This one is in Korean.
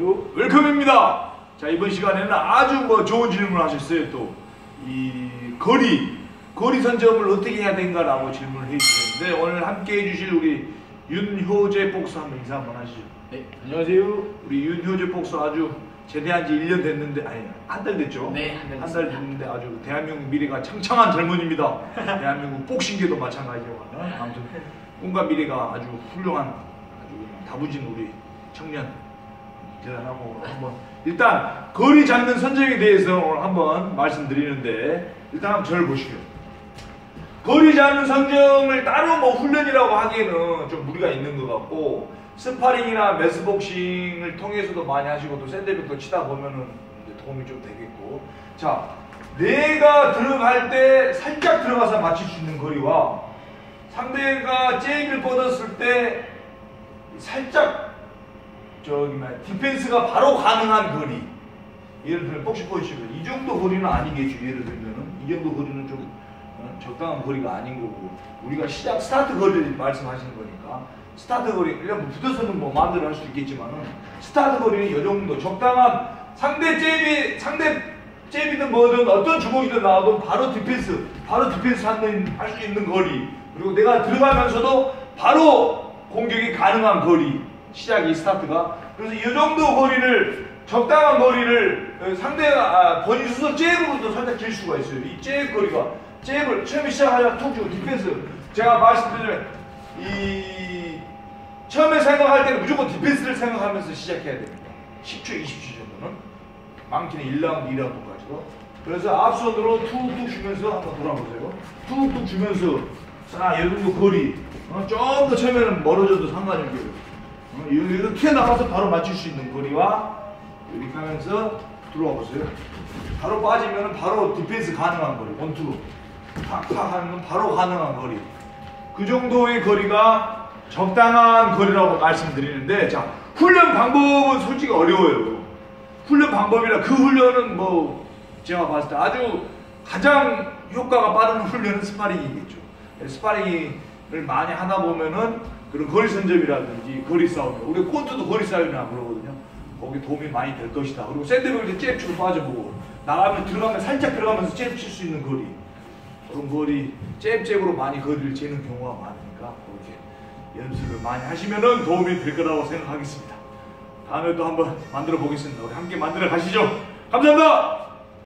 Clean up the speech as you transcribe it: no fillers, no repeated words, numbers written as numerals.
아주 웰컴입니다. 자, 이번 시간에는 아주 좋은 질문을 하셨어요. 또 이 거리 선점을 어떻게 해야 되는가라고 질문을 해주셨는데, 오늘 함께 해주실 우리 윤효재 복수 한번 인사 한번 하시죠. 네, 안녕하세요. 우리 윤효재 복수 아주 제대한 지 1년 됐는데, 아니 한 달 됐죠? 네, 한 달 됐는데 아주 대한민국 미래가 창창한 젊은입니다. 대한민국 복싱계도 마찬가지고, 아무튼 꿈과 미래가 아주 훌륭한, 아주 다부진 우리 청년 대단하고, 한번 일단 거리 잡는 선정에 대해서 오늘 한번 말씀드리는데, 일단 한번 저를 보시죠. 거리 잡는 선정을 따로 훈련이라고 하기에는 좀 무리가 있는 것 같고, 스파링이나 매스복싱을 통해서도 많이 하시고, 또 샌드백도 치다 보면은 도움이 좀 되겠고. 자, 내가 들어갈 때 살짝 들어가서 맞출 수 있는 거리와 상대가 잽을 뻗었을 때 살짝 디펜스가 바로 가능한 거리. 예를 들면 복싱 포지션 이 정도 거리는 아니겠죠. 예를 들면은 이 정도 거리는 좀 적당한 거리가 아닌 거고, 우리가 스타트 거리를 말씀하시는 거니까 스타트 거리, 그냥 붙어서는 마음대로 할 수 있겠지만은 스타트 거리는 이 정도 적당한, 상대 잽이든 뭐든 어떤 주먹이든 나와도 바로 디펜스 할 수 있는 거리, 그리고 내가 들어가면서도 바로 공격이 가능한 거리, 시작이 스타트가. 그래서 이 정도 거리를, 적당한 거리를 상대가 본인 스스로 잽으로도 살짝 길 수가 있어요. 이 잽 거리가, 잽을 처음에 시작하자 툭 주고 디펜스, 제가 말씀드리면 이 처음에 생각할 때는 무조건 디펜스를 생각하면서 시작해야 됩니다. 10초, 20초 정도는, 많게는 1라운드, 2라운드까지도. 그래서 앞손으로 툭툭 주면서 한번 돌아보세요. 툭툭 주면서, 자, 이 정도 거리, 좀 더 처음에는 멀어져도 상관이 없어요. 이렇게 나가서 바로 맞출 수 있는 거리와 이렇게 하면서 들어와 보세요. 바로 빠지면 바로 디펜스 가능한 거리, 원투로 탁탁 하면 바로 가능한 거리, 그 정도의 거리가 적당한 거리라고 말씀드리는데, 자, 훈련 방법은 솔직히 어려워요. 훈련 방법이라, 그 훈련은 제가 봤을 때 아주 가장 효과가 빠른 훈련은 스파링이겠죠. 스파링을 많이 하다 보면은 그런 거리 선점이라든지 거리 싸움, 우리 콘트도 거리 싸움이라고 그러거든요. 거기 도움이 많이 될 것이다. 그리고 샌드백일 때 잽 치고 빠져보고, 나가면 들어가면 살짝 들어가면서 잽 칠 수 있는 거리, 그런 거리, 잽으로 많이 거리를 재는 경우가 많으니까 그렇게 연습을 많이 하시면은 도움이 될 거라고 생각하겠습니다. 다음에 또 한번 만들어 보겠습니다. 우리 함께 만들어 가시죠. 감사합니다.